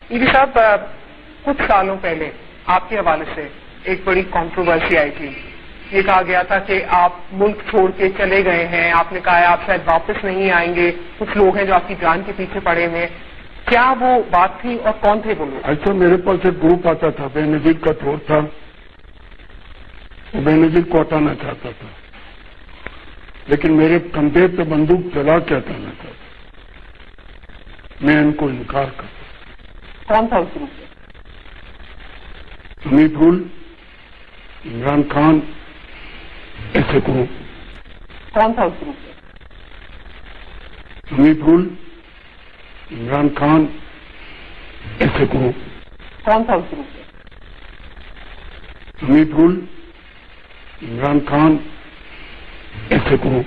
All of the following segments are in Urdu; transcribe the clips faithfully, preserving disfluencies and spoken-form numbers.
ای ڈی صاحب کچھ سالوں پہلے آپ کے حوالے سے ایک بڑی کنٹروورسی آئی تھی. یہ کہا گیا تھا کہ آپ ملک چھوڑ کے چلے گئے ہیں، آپ نے کہا ہے آپ شاید واپس نہیں آئیں گے، کچھ لوگ ہیں جو آپ کی جان کے پیچھے پڑے ہوئے. کیا وہ بات تھی اور کون تھے وہ لوگ؟ ایسا میرے پاس ایک گروپ آتا تھا، بے نظیر کا تھوڑ تھا، وہ بے نظیر کو ہٹانا چاہتا تھا، لیکن میرے کندھے پہ بندوق چلا کے ہٹانا چاہتا. میں ان کو انکار کرتا. کون تھا اس گروپ؟ حمید گل، عمران خان، ایسے گروپ. کون تھا اس گروپ؟ حمید گل، عمران خان، ایسے گروپ. کون تھا اس گروپ؟ حمید گل، عمران خان، ایسے گروپ.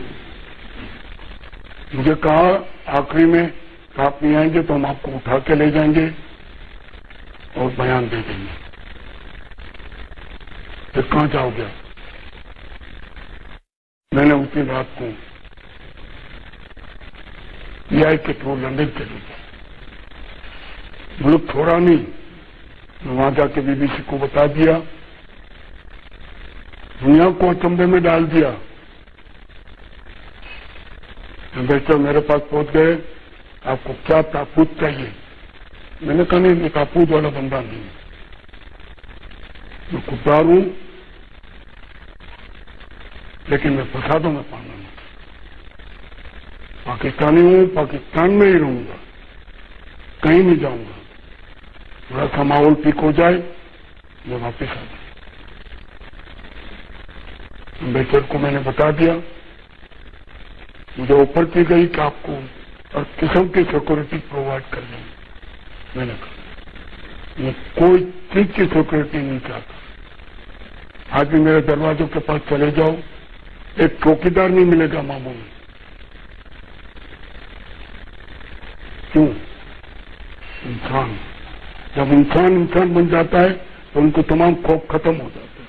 مجھے کہا آخری میں کہ آپ نہیں آئیں گے تو ہم آپ کو اٹھا کے لے جائیں گے اور بیان دے دیں گے. پھر کہاں جاؤ گے؟ میں نے اسی رات کو پی آئی کے تھرو لندن چلے گیا. ملک چھوڑا نہیں، میں وہاں جا کے بی بی سی کو بتا دیا، دنیا کو اچنبھے میں ڈال دیا. امبیسڈر میرے پاس پہنچ گئے، آپ کو کیا تحفظ چاہیے؟ میں نے کہا نہیں، میں تحفظ والا بندہ نہیں، میں خوددار ہوں، لیکن میں فسادوں میں پانا نہیں. پاکستانی ہوں، پاکستان میں ہی رہوں گا، کہیں نہیں جاؤں گا. تھوڑا سا ماحول ٹھیک ہو جائے میں واپس آ جاؤں. امبیسڈر کو میں نے بتا دیا، مجھے آفر کی گئی کہ آپ کو ہر قسم کی سیکورٹی پرووائڈ کر دیں. میں نے کہا میں کوئی چیز کی سیکورٹی نہیں چاہتا. آج بھی میرے دروازوں کے پاس چلے جاؤ، ایک چوکیدار نہیں ملے گا ماموں میں. کیوں؟ انسان جب انسان انسان بن جاتا ہے تو ان کو تمام خوف ختم ہو جاتا ہے.